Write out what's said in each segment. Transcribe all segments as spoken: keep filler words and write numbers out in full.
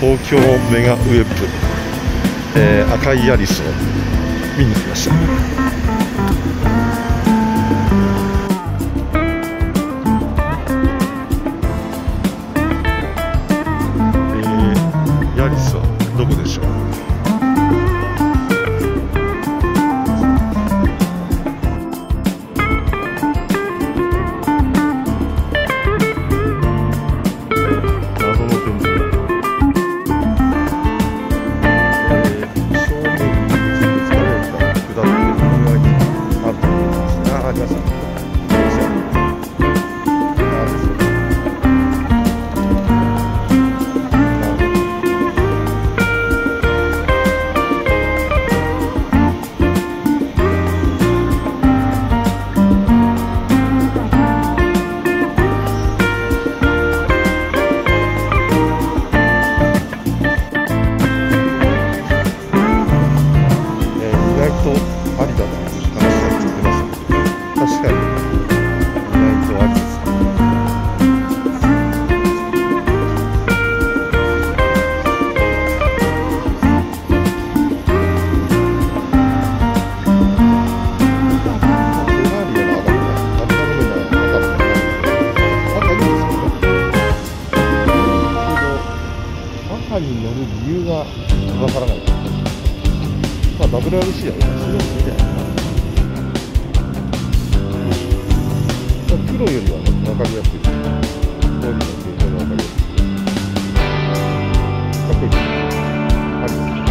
東京メガウェッブ、えー、赤いヤリスを見に来ました。ヤリスはどこでしょう。謎の展示、えー、正面に疲れた下っているのがあると思います。あ、ありました。赤に乗る理由がわからない。まあ ダブリューアールシー は普通のみたいな。黒よりはね、わかりやすい。黒の形状がわかりやすい。かっこいい。あります。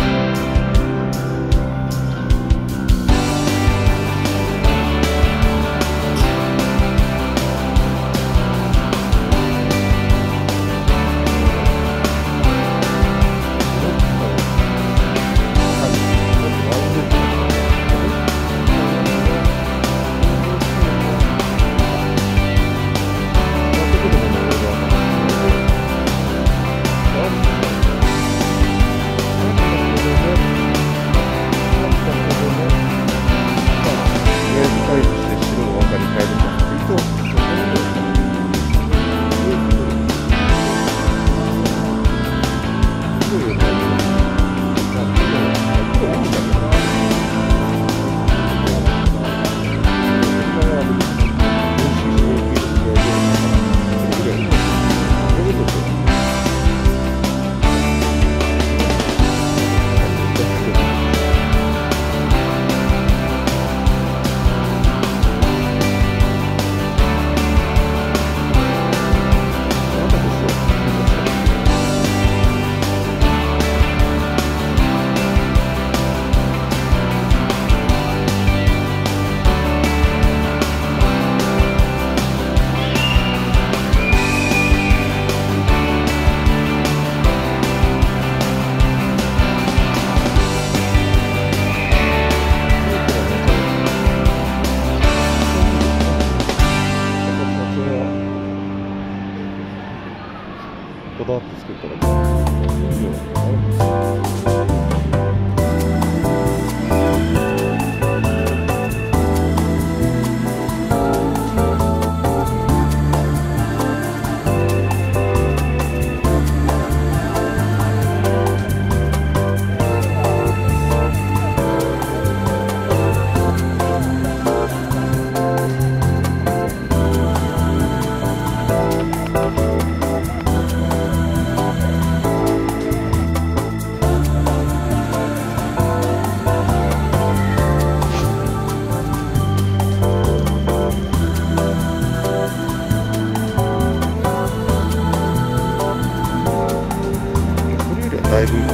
こだわって作ったらいいよね。だいぶ